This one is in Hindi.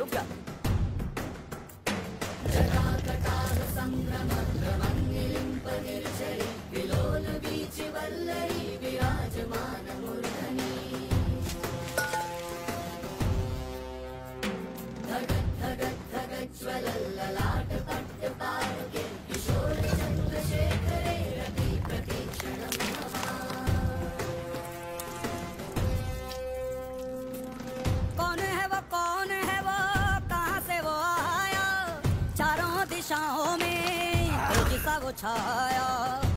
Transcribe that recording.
रुक जा। कौन है वो, कहाँ से वो आया, चारों दिशाओं में तेजी सा वो छाया।